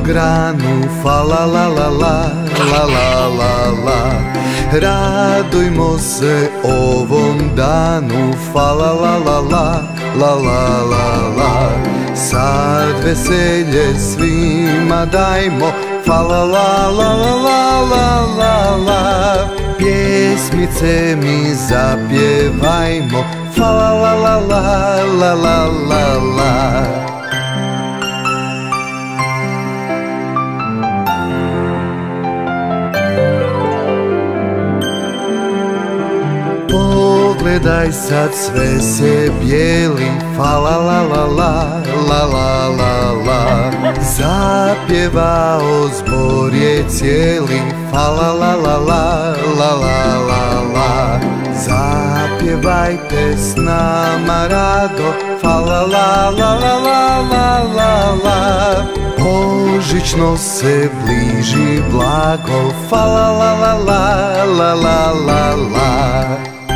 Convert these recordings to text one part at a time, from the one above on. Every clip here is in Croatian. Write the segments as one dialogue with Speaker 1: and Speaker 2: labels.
Speaker 1: granu, fa la la la la, la la la la. Radujmo se ovom danu, fa la la la la, la la la la. Sad veselje svima dajmo, fa la la la la la la la. Pjesmice mi zapjevajmo, fa la la la la la la la la. Pogledaj sad sve se bijeli, fa la la la la, la la la la. Zapjevao zbor je cijeli, fa la la la la, la la la la. Zapjevajte s nama rado, fa la la la la la la la la. Božićno se bliži blago, fa la la la la, la la la la.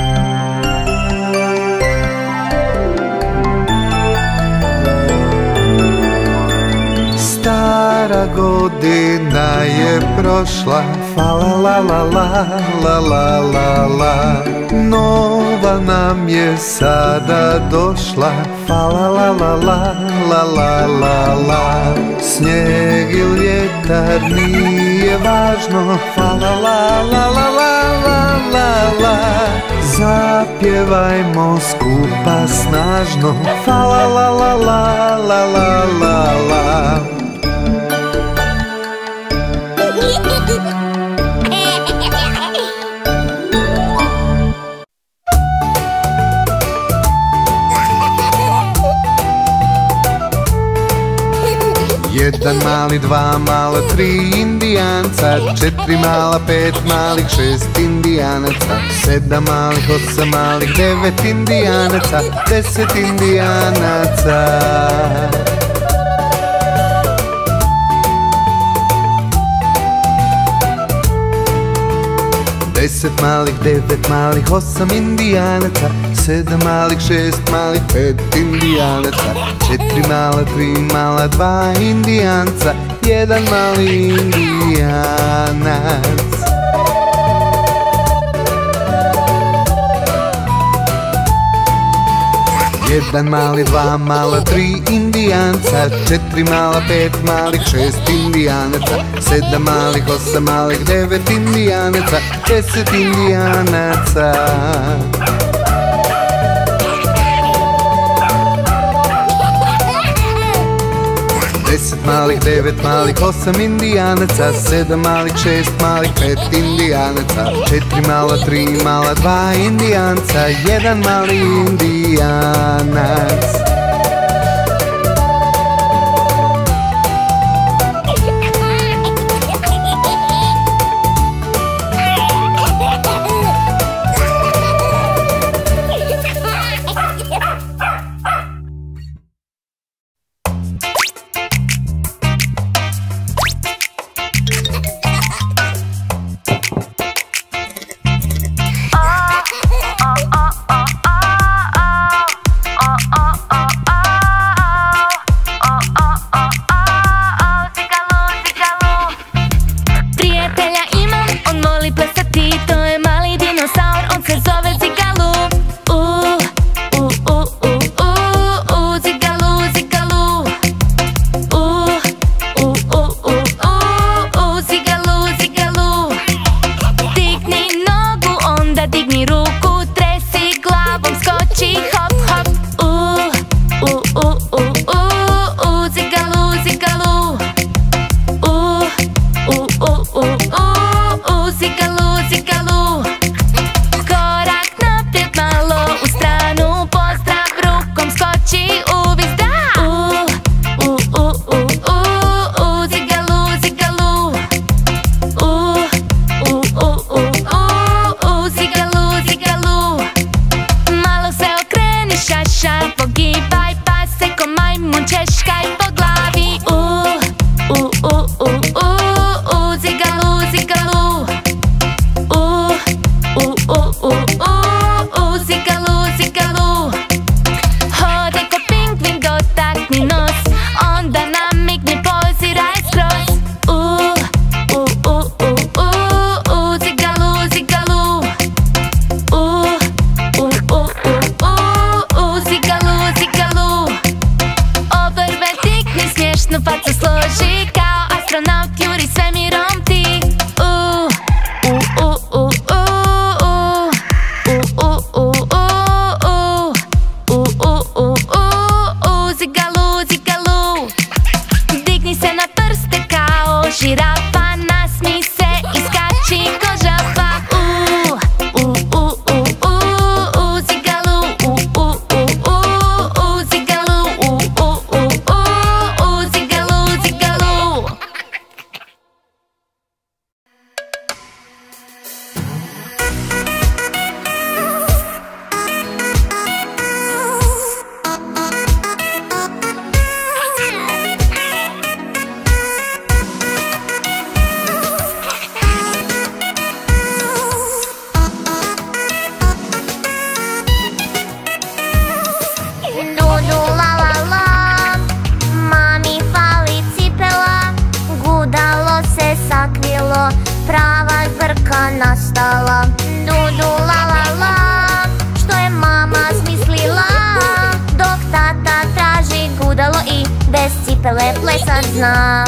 Speaker 1: Stara godina je prošla, fa la la la la, la la la la. Nova nam je sada došla, fa la la la la, la la la la. Snijeg ili vjetar nije važno, fa la la la la la la la la. Zapjevajmo skupa snažno, fa la la la la, la la la la. Jedan mali, dva mala, tri indijanca, četiri mala, pet malih, šest indijanaca, sedam malih, osam malih, devet indijanaca, 10 indijanaca. 10 malih, 9 malih, 8 indijanaca, 7 malih, 6 malih, 5 indijanaca, 4 mala, 3 mala, 2 indijanca, 1 mali indijanac. Jedan mali, dva mala, 3 indijanca, 4 mala, 5 malih, 6 indijanaca, 7 malih, 8 malih, 9 indijanaca, 10 indijanaca. 10 malih, 9 malih, 8 indijanaca, 7 malih, 6 malih, 5 indijanaca, 4 mala, 3 mala, 2 indijanca, 1 mali indijanac.
Speaker 2: cipele plesat zna.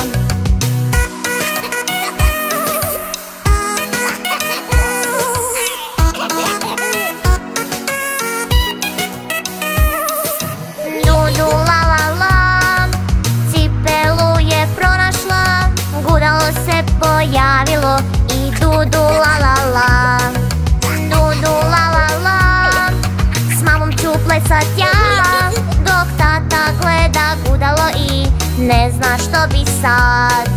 Speaker 2: Dudu la la la, cipelu je pronašla, gudalo se pojavilo i Dudu la la la. Dudu la la la, s mamom ću plesat ja, dok tata gleda gudalo i ne zna što bi sad.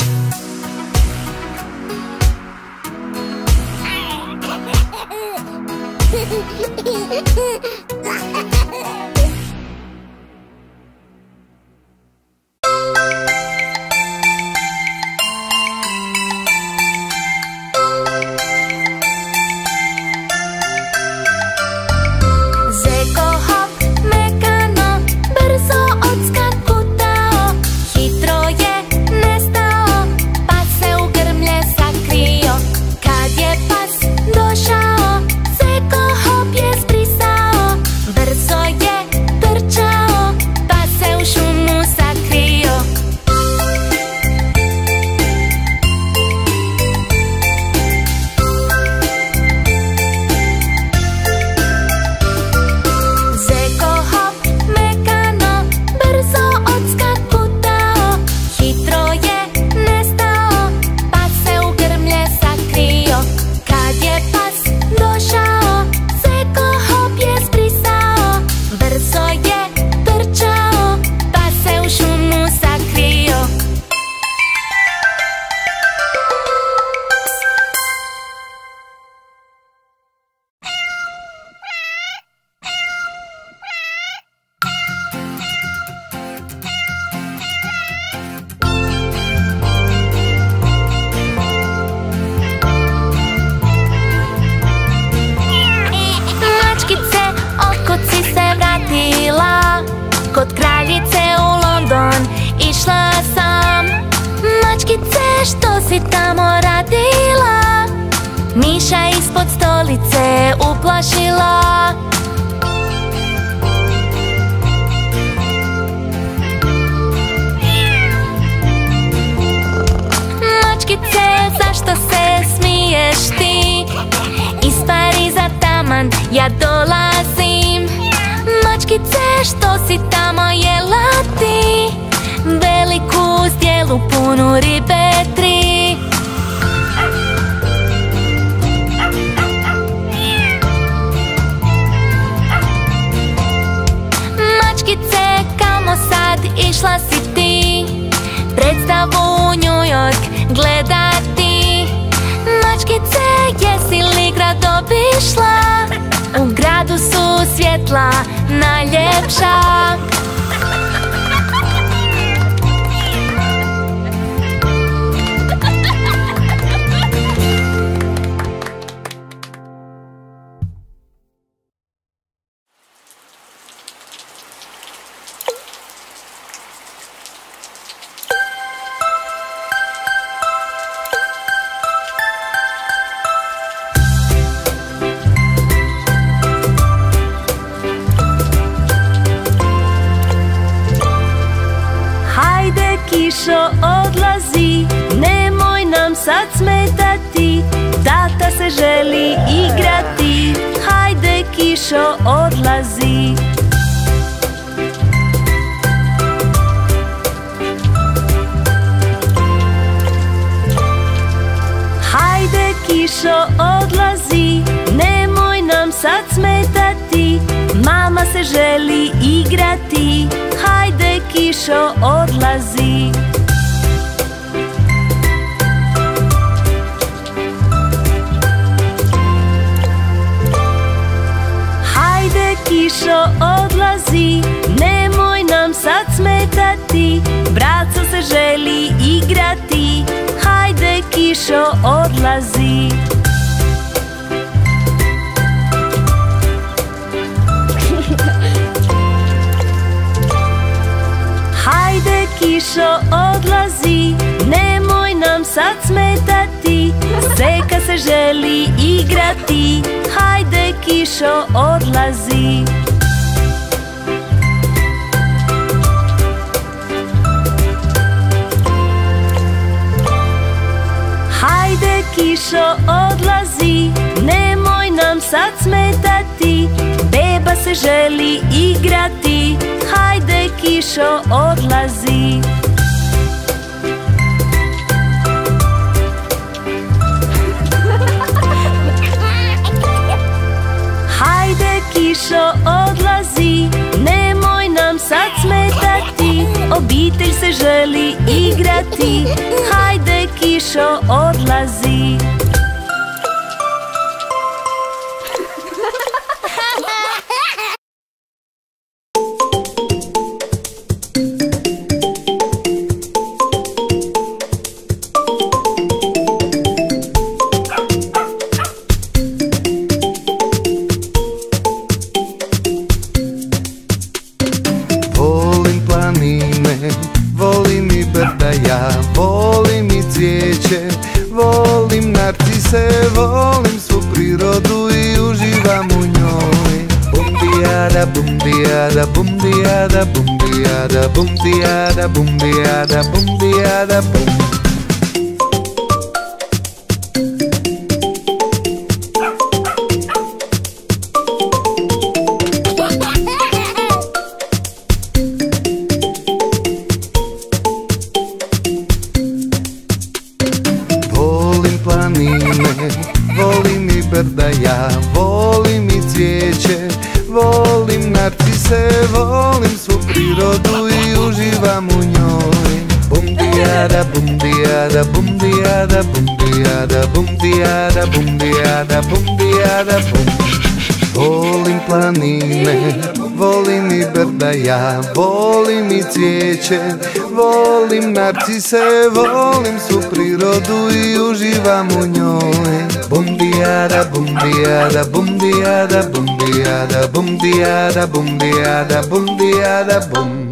Speaker 2: Kod kraljice u London išla sam. Mačkice, što si tamo radila? Miša ispod stolice uplašila. Mačkice, zašto se smiješ ti? Ispari za taman, ja dolazim. Mačkice, što si tamo jela ti? Veliku zdjelu punu ribe tri. Mačkice, kamo sad išla si ti? Predstavu u New York gledati. Mačkice, jesi li grad obišla? U gradu su svjetla najljepša.
Speaker 3: Kišo odlazi, nemoj nam sad smetati, tata se želi igrati. Hajde kišo odlazi. Hajde kišo odlazi, nemoj nam sad smetati, mama se želi igrati. Hajde kišo odlazi. Hajde kišo odlazi, nemoj nam sad smetati, braco se želi igrati. Hajde kišo odlazi. Hajde kišo odlazi, nemoj nam sad smetati, seka se želi igrati. Hajde kišo odlazi. kišo odlazi, nemoj nam sad smetati, beba se želi igrati, hajde kišo odlazi. Hajde kišo odlazi, nemoj nam sad smetati, obitelj se želi igrati, hajde kišo odlazi.
Speaker 1: Volim i brda ja, volim i cvijeće, volim narcise, volim svu prirodu i uživam u njoj. Bum-dijada, bum-dijada, bum-dijada, bum-dijada, bum-dijada, bum-dijada, bum-dijada, bum. Volim i brda ja, volim i cvijeće, volim narcise, volim svu prirodu i uživam u njoj. Bum-dijada, bum-dijada, bum-dijada, bum-dijada, bum-dijada, bum-dijada, bum-dijada, bum. Volim planine, volim i brda ja, volim i cvijeće, volim narcise, volim svu prirodu i uživam u njoj. Bum-dijada, bum-dijada, bum-dijada, bum-dijada, bum-dijada, bum-dijada, bum-dijada, bum.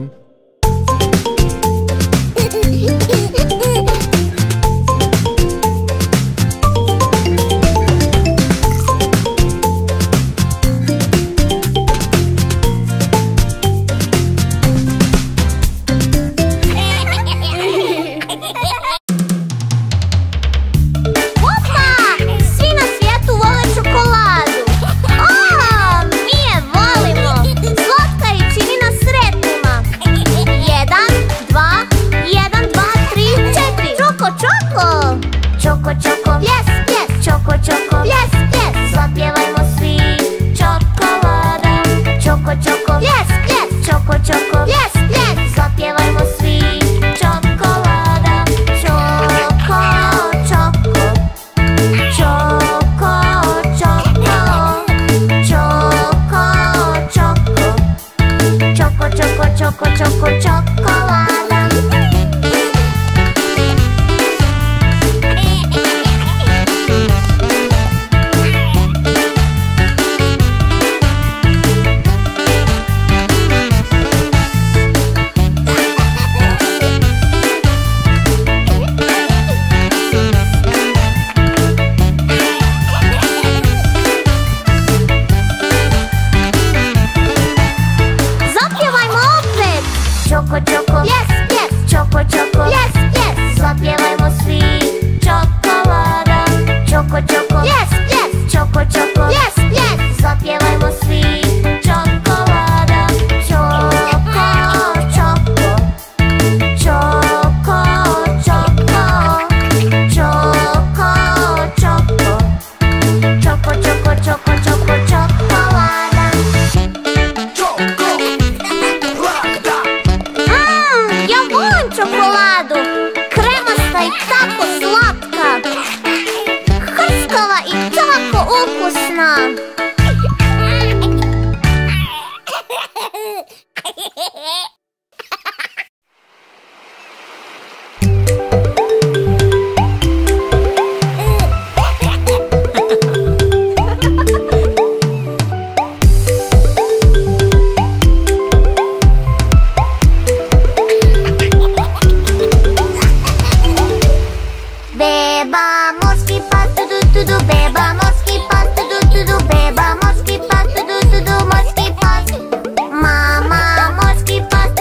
Speaker 2: Mama, morski pas,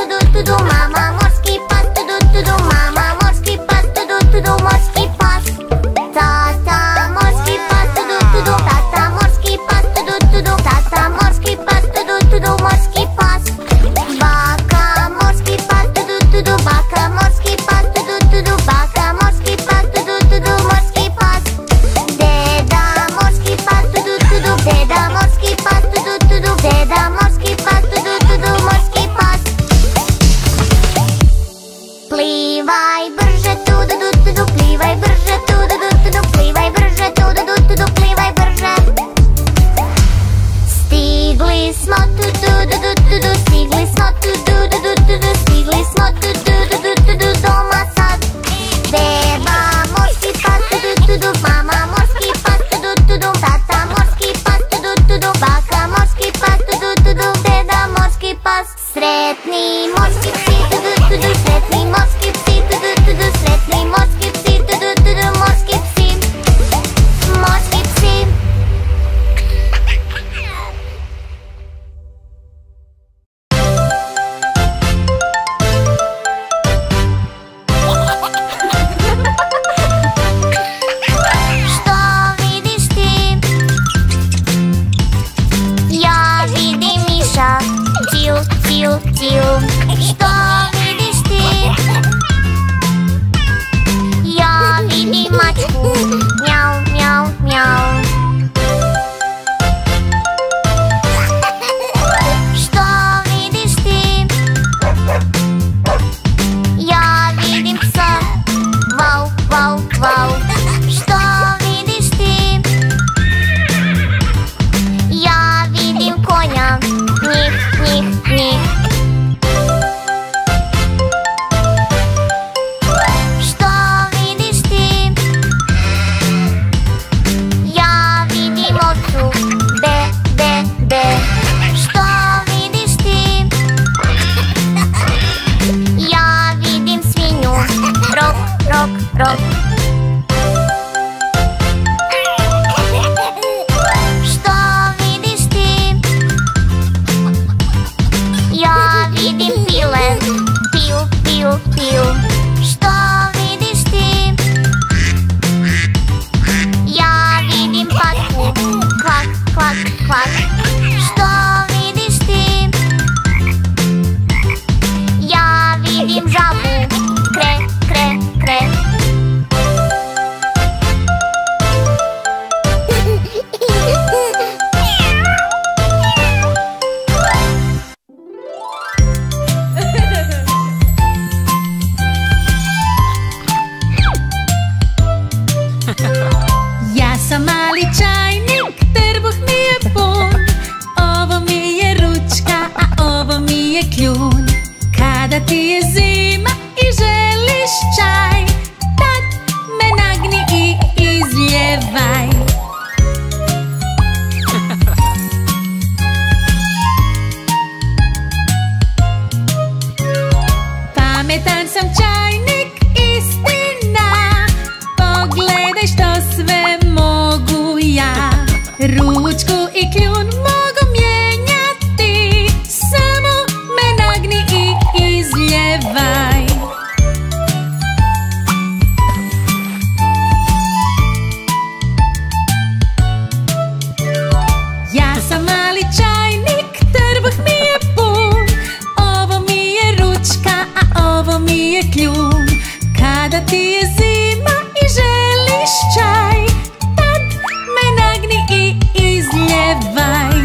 Speaker 3: ti je zima i želiš čaj, tad me nagni i izljevaj. Pametan sam čajnik, istina, pogledaj što sve mogu ja. Ručku i kljun mogu mijenjati, samo me nagni i izljevaj. Ja sam mali čajnik, trbuh mi je pun, ovo mi je ručka, a ovo mi je kljun. Kada ti je zima i želiš čaj, tad me nagni i izljevaj.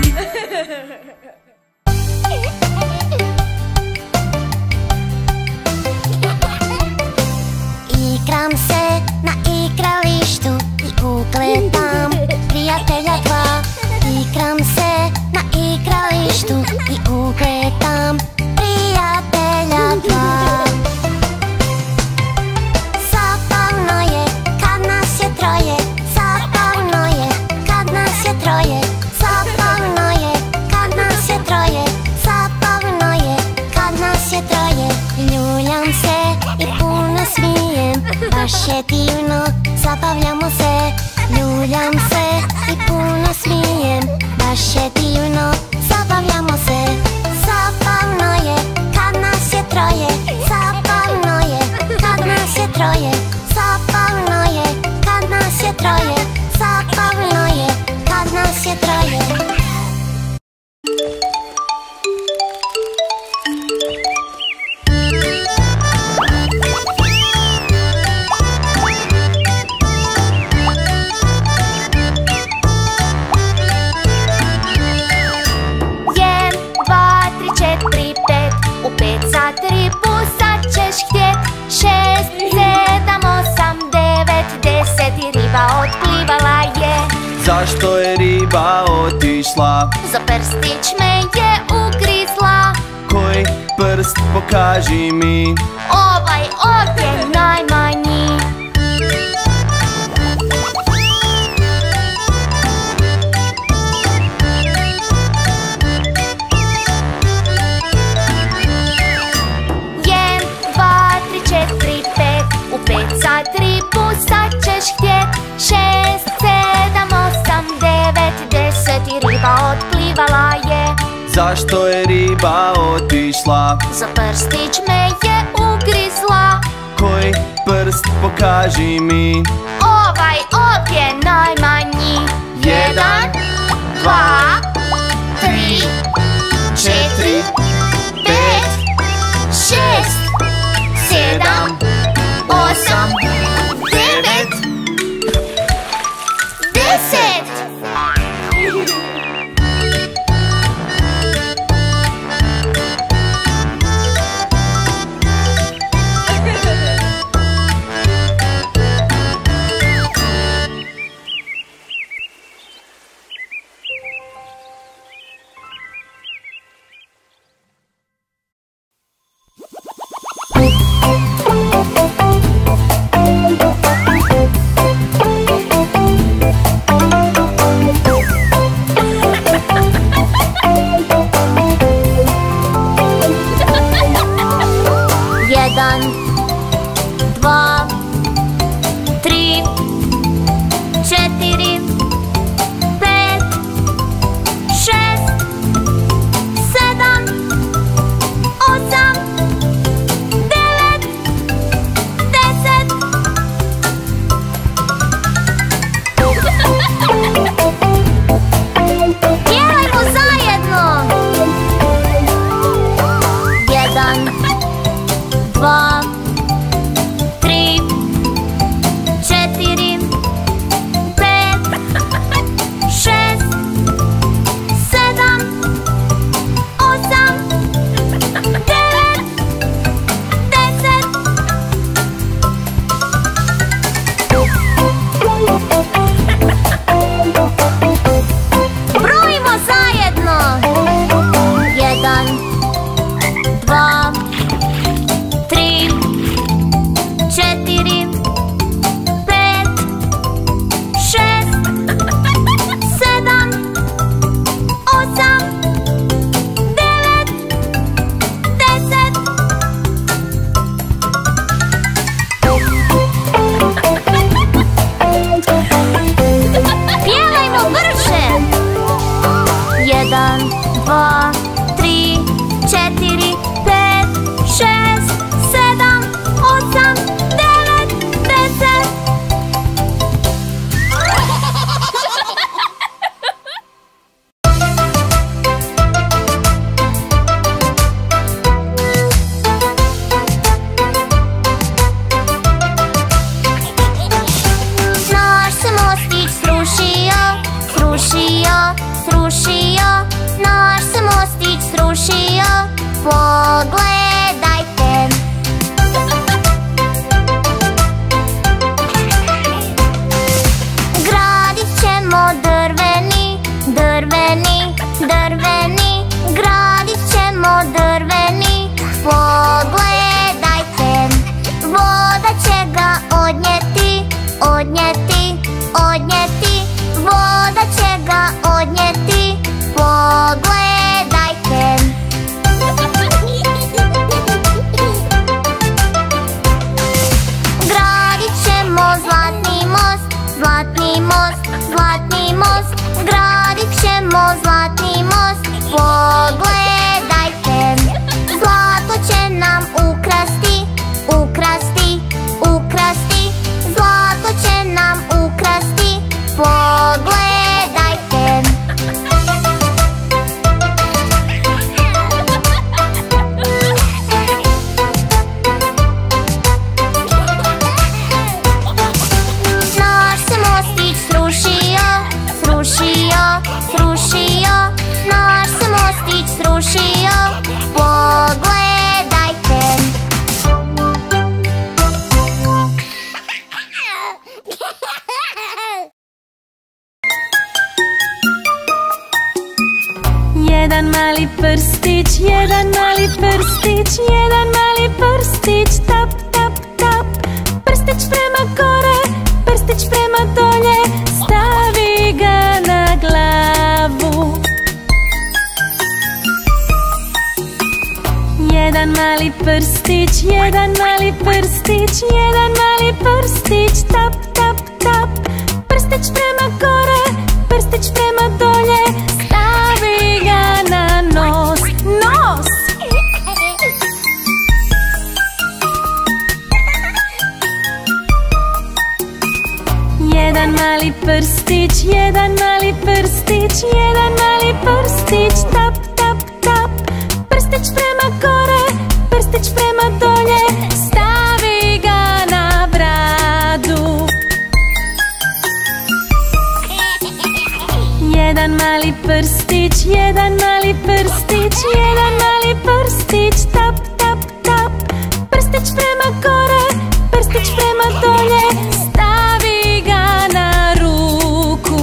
Speaker 2: Igram se na igralištu i ugledam prijatelja dva. Igram se na igralištu i ugledam prijatelja dva. Zabavno je kad nas je troje, zabavno je kad nas je troje, zabavno je kad nas je troje, zabavno je kad nas je troje. Ljuljam se i puno smijem, baš je divno, zabavljamo se. Ljuljam se i puno smijem, baš je divno, zabavljamo se. Zabavno je kad nas je troje, zabavno je kad nas je troje, zabavno je kad nas je troje, zabavno je kad nas je troje. U 5 sat ribu sad ćeš htjet, 6, 7, 8, 9, 10 i riba otplivala je.
Speaker 4: Zašto je riba otišla?
Speaker 2: Za prstić me je ugrizla.
Speaker 4: Koji prst, pokaži mi.
Speaker 2: Ovaj ovdje najmanji. U 5 sat ribu sad ćeš htjet, 6, 7, 8, 9, 10 i riba otplivala je.
Speaker 4: Zašto je riba otišla?
Speaker 2: Za prstić me je ugrizla.
Speaker 4: Koji prst, pokaži mi.
Speaker 2: Ovaj ovdje najmanji. 1, 2, 3, 4, 5, 6, 7, 8, 9, 10. 2, 3, 4, 5, 6, 7, 8, 9, 10. Naš se mostić srušio, srušio, srušio. Naš se mostić srušio, pogledajte. Gradit ćemo drveni, drveni, drveni. Gradit ćemo drveni, pogledajte. Voda će ga odnijeti, odnijeti, odnijeti. Voda će ga odnijeti, pogledajte. Gradit ćemo zlatni most, zlatni most, zlatni most. Gradit ćemo zlatni most, pogledajte. Zlato će nam ukrasti, ukrasti, ukrasti. Zlato će nam ukrasti, pogledajte. Naš se mostić srušio, srušio, srušio. Naš se mostić srušio, pogledajte.
Speaker 3: Jedan mali prstić, jedan mali prstić, jedan mali prstić, tap, tap, tap. Prstić prema gore, prstić prema dolje, stavi ga na glavu. Jedan mali prstić, jedan mali prstić, jedan mali prstić, tap, tap, tap. Prstić prema gore, prstić prema dolje, stavi ga na nos, nos. Jedan mali prstić, jedan mali prstić, jedan mali prstić, tap, tap, tap. Prstić prema gore, prstić prema dolje, stavi ga na bradu. Jedan mali prstić, jedan mali prstić, jedan mali prstić, tap, tap, tap. Prstić prema gore, prstić prema dolje, stavi ga na ruku.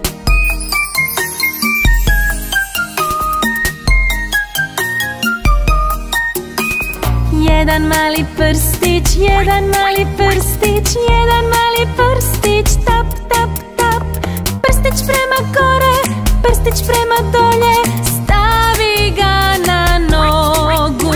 Speaker 3: Jedan mali prstić, jedan mali prstić, jedan mali prstić, tap, tap, tap. Prstić prema gore, prstić prema dolje, stavi ga na nogu.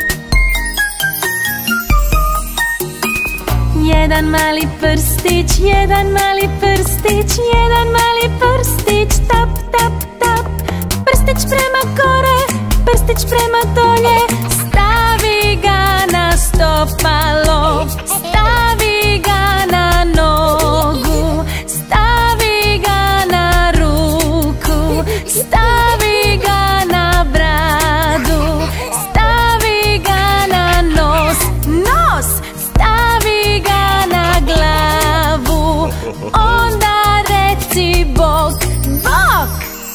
Speaker 3: Jedan mali prstić, jedan mali prstić, jedan mali prstić, tap, tap, tap. Prstić prema gore, prstić prema dolje, stavi ga na stopalo, stavi ga na nogu, stavi ga na ruku, stavi ga na bradu, stavi ga na nos, nos, stavi ga na glavu, onda reci bok, bok.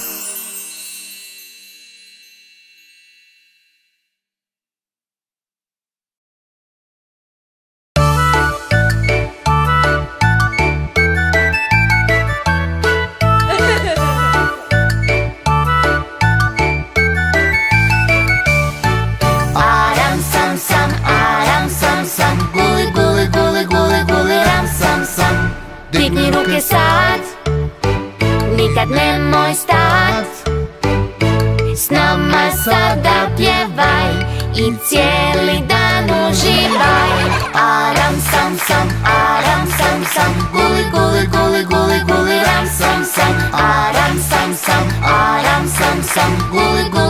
Speaker 2: Digni ruke sad, nikad nemoj stat. S nama sada pjevaj i cijeli dan uživaj. Aram sam sam, aram sam sam, guli guli guli guli guli ram sam sam. Aram sam sam, aram sam sam, guli guli.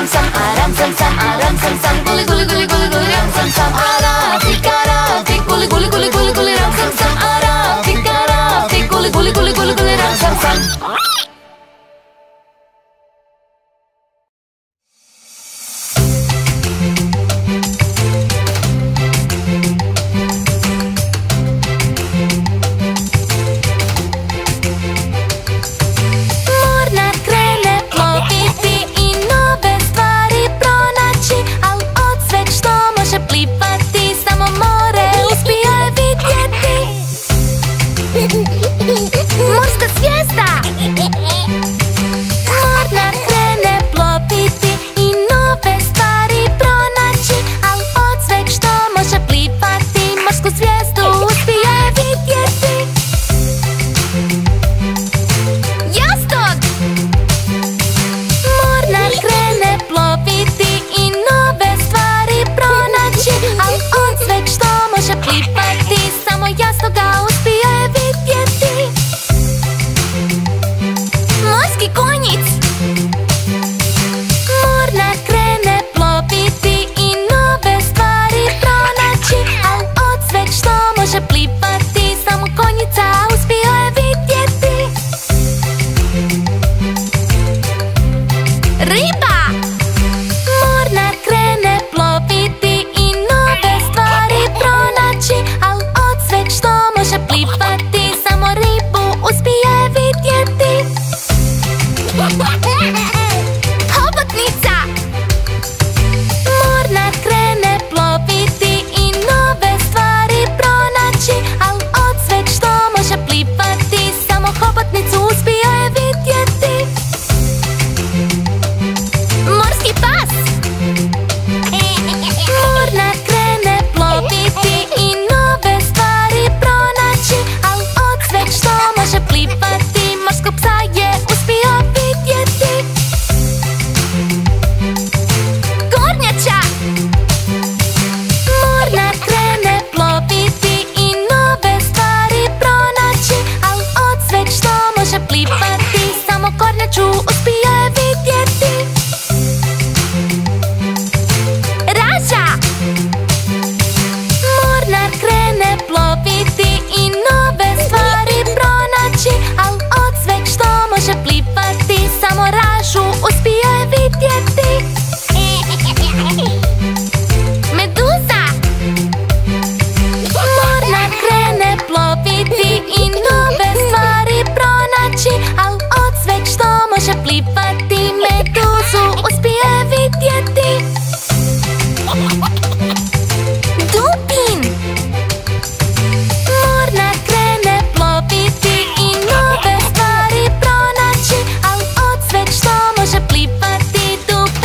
Speaker 2: sam, aram sam sam, aram sam sam, guli guli guli guli guli ram sam sam, arafik, guli guli guli guli guli ram sam sam, arafik, guli guli guli guli guli ram sam sam. Morska zvijezda! Mornar krene ploviti i nove stvari pronaći, al od sveg što može plivati morsku zvijezdu uspije vidjeti. Jastuk! Mornar krene ploviti i nove stvari pronaći, al od sveg što može plivati samo jasno ga uspije vidjeti. Morski konjic! Mornar krene ploviti i nove stvari pronaći, al od sveg što može plivati samo konjica uspio je vidjeti. Riba! Mornar krene ploviti i nove stvari pronaći, al od sveg što može plivati samo ribu uspije vidjeti. Hobotnica! Mornar krene ploviti i nove stvari pronaći, al od sveg što može plivati samo hobotnicu uspio je vidjeti. Morski pas! Mornar krene ploviti i nove stvari pronaći, al od sveg što može plivati morskog psa je uspio vidjeti. Kornjača! Mornar krene ploviti i nove stvari pronaći, al od sveg što može plivati samo kornjaču uspio je vidjeti. Raža! Mornar krene ploviti i nove stvari pronaći, al od sveg što može plivati samo ražu uspio je vidjeti. Meduza! Mornar krene ploviti i nove stvari pronaći, al od sveg što može plivati meduzu uspio je vidjeti. Dupin! Mornar krene ploviti i nove stvari pronaći, al od sveg što može plivati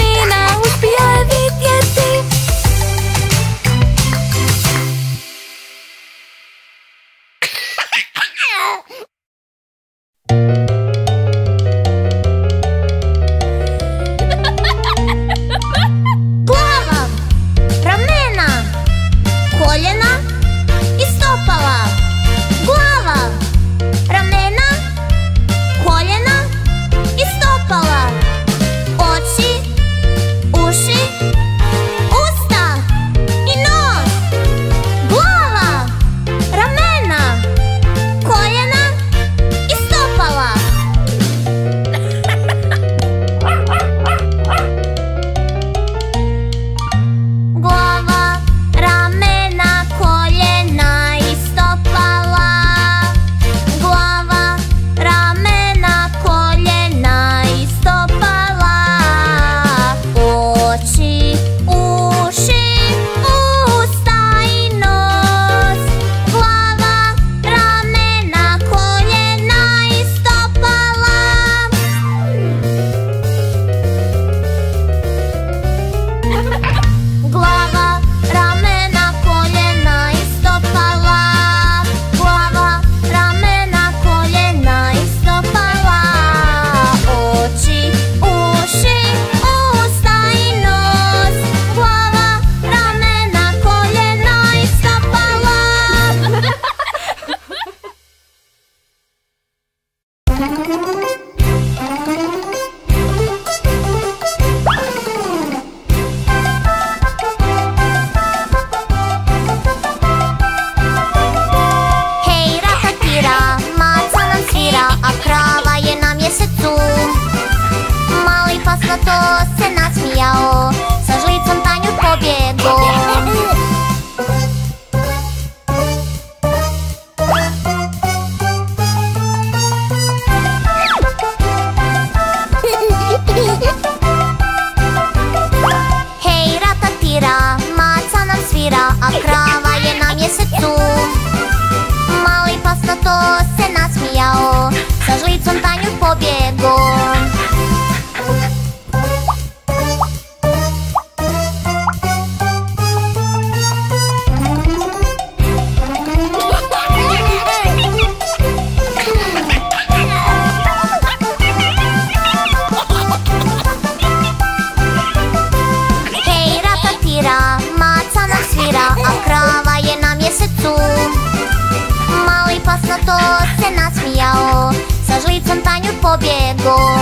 Speaker 2: pasnato se nasmijao, sa žlicom Tanju pobjegao. Hej, ratatira, maca nam svira, a krava je na mjesecu. Mali pasnato se nasmijao, sa žlicom Tanju pobjegao. Hej, ratatira, maca nam svira, a krava je na mjesecu. Mali pasnato se nasmijao, sa žlicom Tanju pobjegao.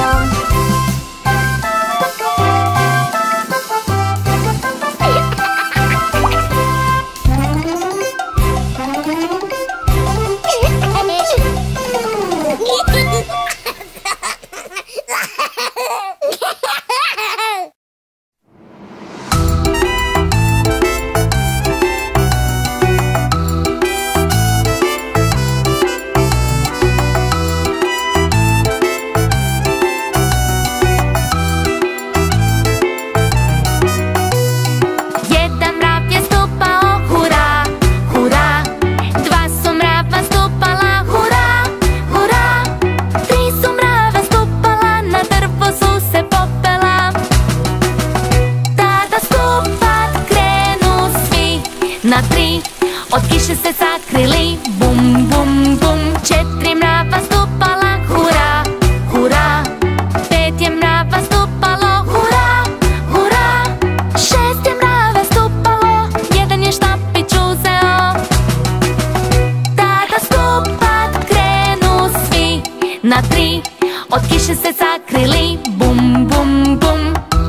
Speaker 3: Na tri, od kiše se sakrili, bum, bum, bum. 4 mrava stupala, hura, hura. 5 je mrava stupalo, hura, hura. 6 je mrava stupalo, 1 je štapić uzeo. Tada stupat krenu svi, na tri, od kiše se sakrili, bum, bum, bum.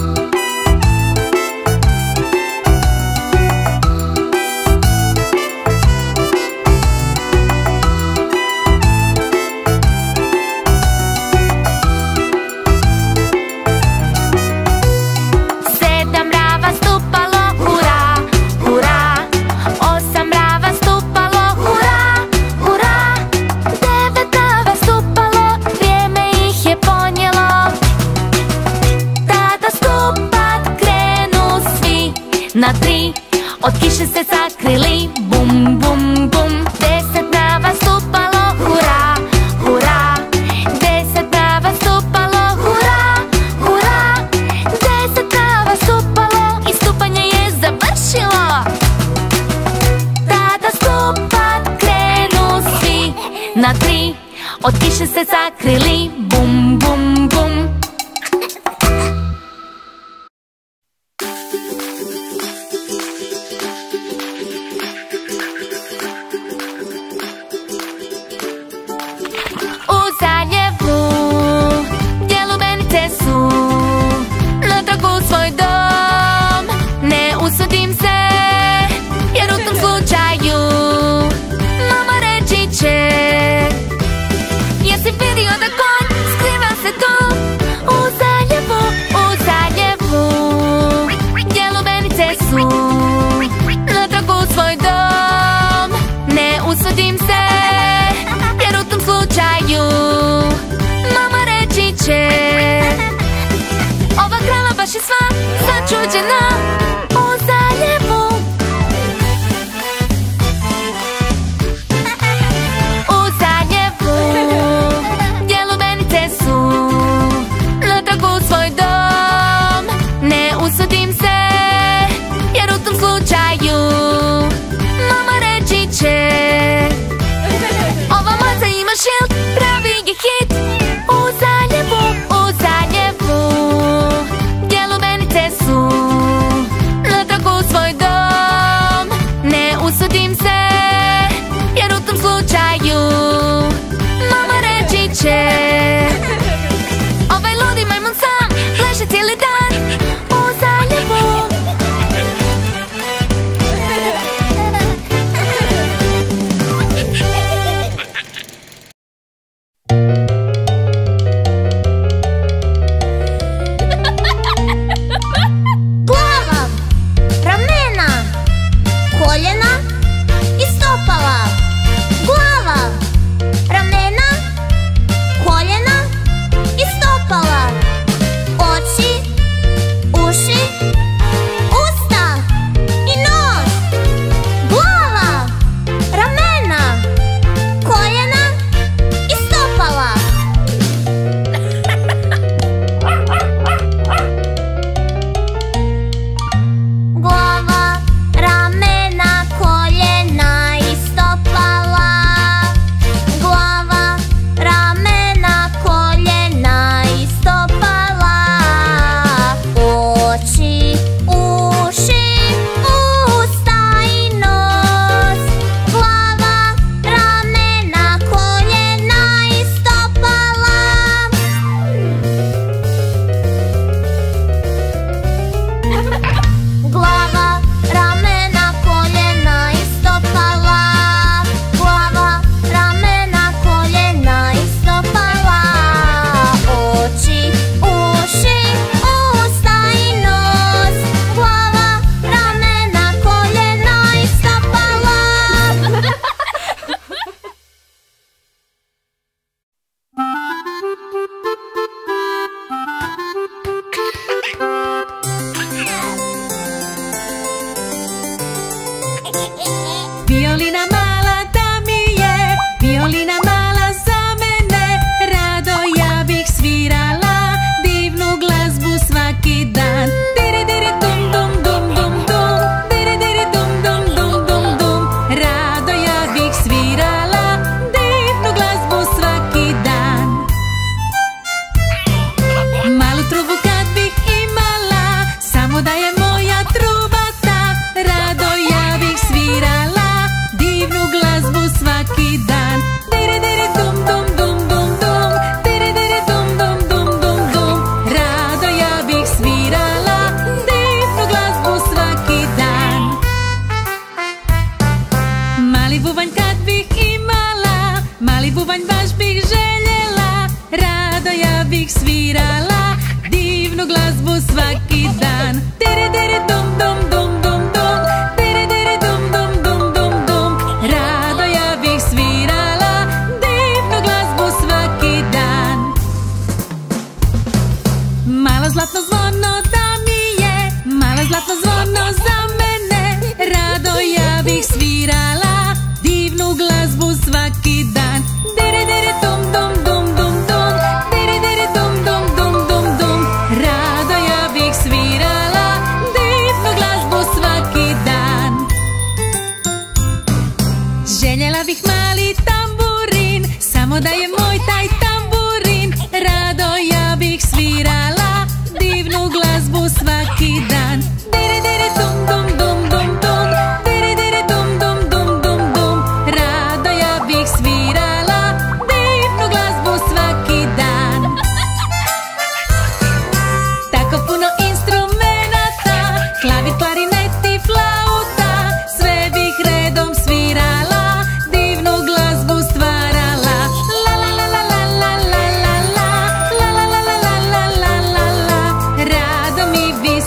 Speaker 3: Na tri, od kiše se sakrili, bum, bum, bum. 10 mrava stupalo, hura, hura. 10 mrava stupalo, hura, hura. 10 mrava stupalo i stupanje je završilo. Tada stupat krenu svi, na tri, od kiše se sakrili, bum, bum, bum. Usudim se, jer u tom slučaju mama reći će: jesi vidio da konj skriva se tu u zaljevu, u zaljevu, gdje lubenice su na tragu u svoj dom. Ne usudim se, jer u tom slučaju mama reći će: ova krava baš je sva začuđena u zaljevu. U zaljevu, gdje lubenice su na tragu u svoj dom. Ne usudim se, jer u tom slučaju mama reći će: ova maca ima šilt, pravi je hit. U zaljevu, u zaljevu, gdje lubenice su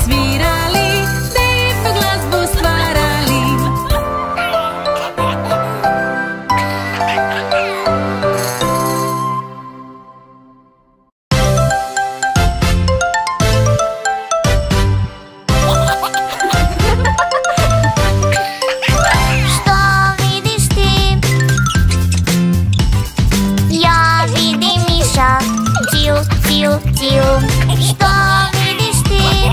Speaker 3: svirali, divnu glazbu stvarali.
Speaker 2: Što vidiš ti? Ja vidim miša, tiu, tiu, tiu. Što vidiš ti?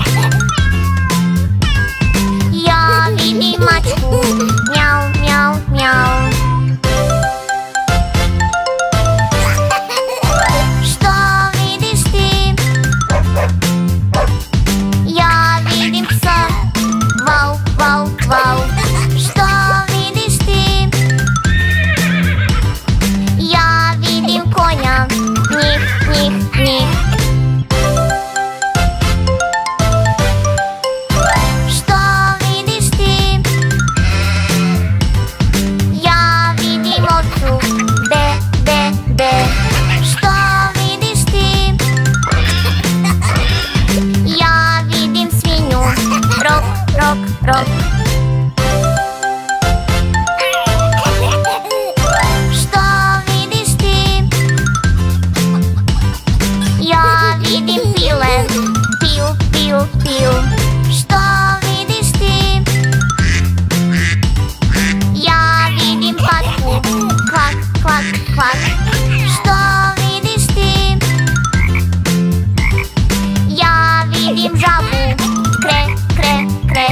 Speaker 2: Ja vidim mačku, mjau, mjau, mjau. Što vidiš ti? Ja vidim psa, vau, vau, vau. Što vidiš ti? Ja vidim konja, njih, njih, njih. Što vidiš ti? Ja vidim ovcu, be, be, be. Što vidiš ti? Ja vidim svinju, rok, rok, rok. Što vidiš ti? Ja vidim pile, piju, piju, piju. Što vidiš ti? Ja vidim patku, kvak, kvak, kvak. Što vidiš ti? Ja vidim žabu, kre, kre, kre.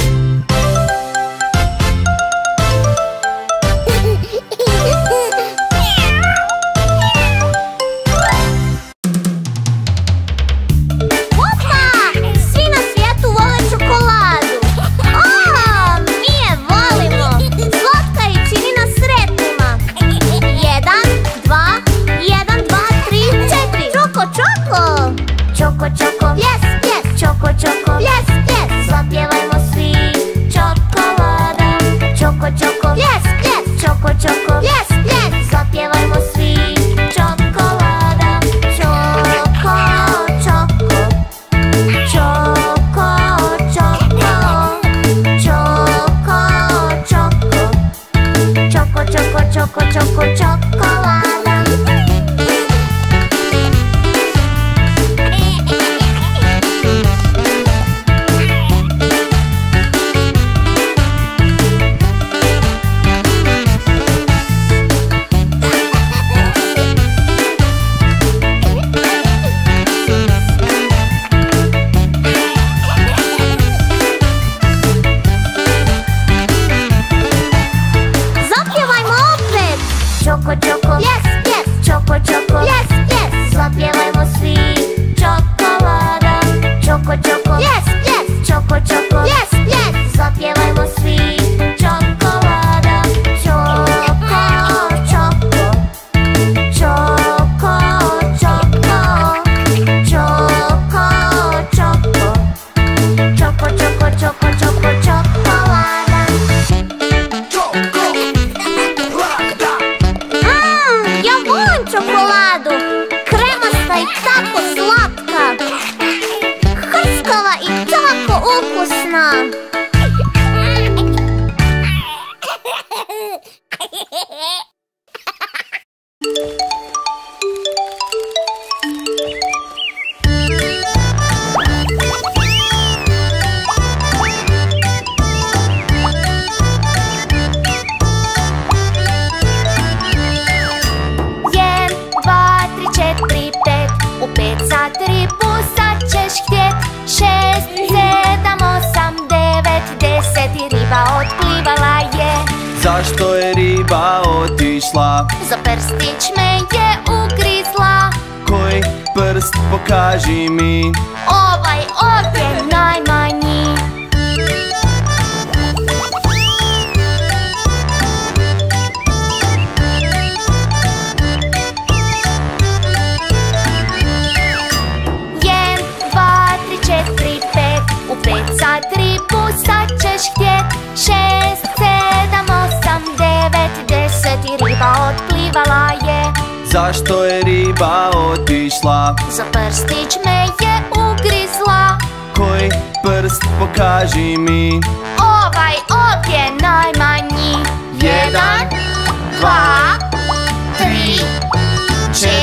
Speaker 2: Opa! Svi na svijetu vole čokoladu. Mi je volimo. Slatka i čini nas sretnima. 1, 2, 1, 2, 3, 4. Čoko, čoko. Čoko, čoko, ples, ples. Čoko, čoko, ples, ples. Zapjevajmo svi. Čokolada. Čoko, čoko, ples, ples. Čoko, čoko, ples, ples. Zapjevajmo svi. Čokolada. Čoko, čoko. Čoko, čoko. Čoko, čoko. Čoko, čoko, čoko, čoko, čokolada. Zapjevajmo opet! Čoko, čoko, ples, ples. Čoko, čoko, ples, ples. Zapjevajmo svi. Čokolada. Čoko, čoko, ples, ples. Čoko, čoko, ples, ples. Zapjevajmo svi. Čokolada. Čoko, čoko. Čoko, čoko. Čoko, čoko. Čoko, čoko, čoko, čoko, čokolada. Ja volim čokoladu. Kremasta i tako slatka. Hrskava i tako ukusna. Jem, 2, 3, 4, 5. U 5 sat ribu sad ćeš htjet. 6, 7, 8, 9, 10 i riba otplivala je.
Speaker 4: Zašto je riba otišla?
Speaker 2: Za prstić me je ugrizla.
Speaker 4: Koji prst pokaži mi?
Speaker 2: Ovaj ovdje najmanji. Jem, 2, 3, 4, 5. U 5 sat ribu sad ćeš htjet. 6, 7, 8, 9, 10 i riba otplivala je.
Speaker 4: Zašto je riba otišla?
Speaker 2: Za prstić me je ugrizla.
Speaker 4: Koji prst pokaži mi.
Speaker 2: Ovaj ovdje najmanji.
Speaker 4: 1,
Speaker 2: 2, 3, 4